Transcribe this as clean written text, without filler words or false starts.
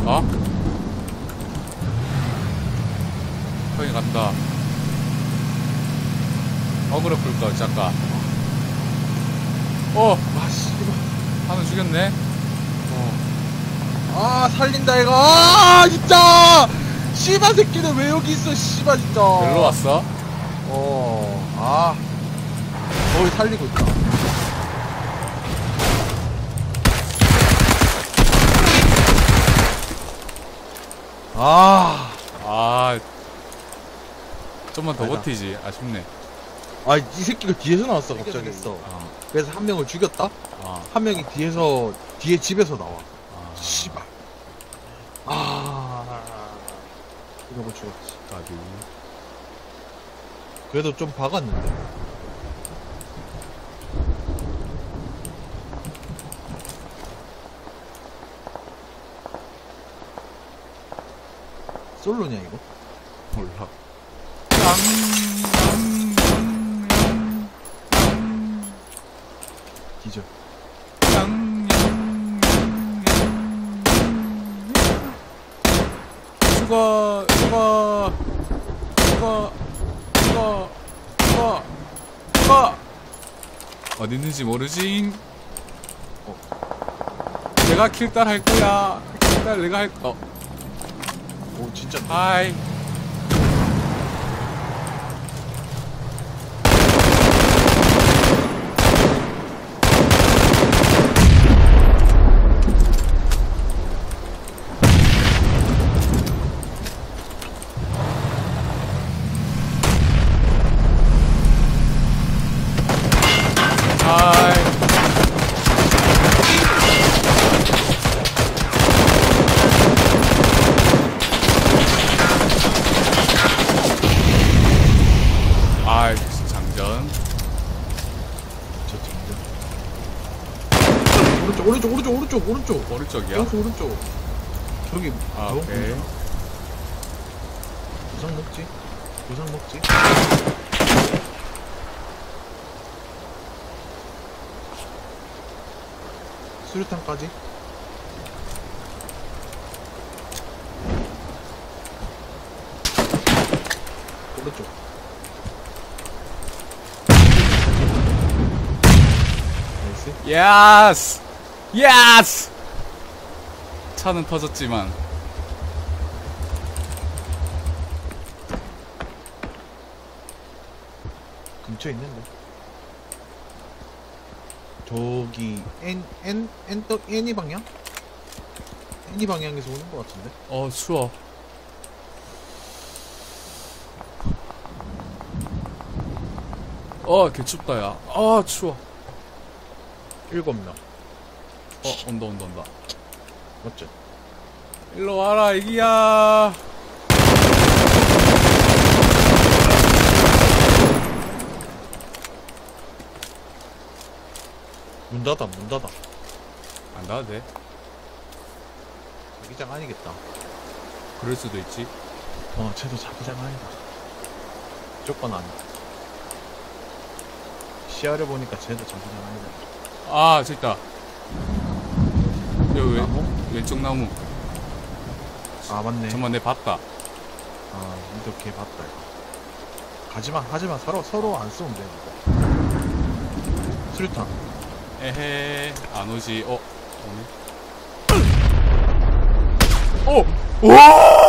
어? 형이 간다. 어그로 끌까 잠깐. 아 씨발. 하나 죽였네. 아 살린다 이거. 아 진짜 씨발 새끼는 왜 여기 있어 씨발 진짜. 별로 왔어? 아 거의 살리고 있다. 아, 좀만 더 아니다. 버티지. 아쉽네. 아 이 새끼가 뒤에서 나왔어 갑자기. 그래서 한 명을 죽였다. 한 명이 뒤에 집에서 나와. 씨발. 이러고 죽었지. 까비. 그래도 좀 박았는데. 솔로냐 이거? 몰라. 기절. 죽어. 어디 있는지 모르지. 내가 킬딸 할 거야. 킬딸 내가 할 거. 오 진짜. 하이. 장전. 오른쪽. 오른쪽이야? 오른쪽. 저기. 오케이. 부상 먹지. 수류탄까지. 오른쪽. 나이스. 예스! 차는 터졌지만. 근처에 있는데. 저기 N이 방향? N이 방향에서 오는 것 같은데. 추워. 개춥다 야. 추워. 7명. 온다. 맞죠? 일로 와라 이기야. 문 닫아. 안 닿아도 돼. 자기장 아니겠다. 그럴 수도 있지. 쟤도 자기장 아니다. 무조건 아니다. 시야를 보니까 쟤도 자기장 아니다. 저기 있다. 여기 왼쪽 나무. 맞네. 정말 내 봤다. 이렇게 봤다 이거. 하지만 서로 안 쏘면 돼 이거. 수류탄. 에헤 안 오지. 오네. 오!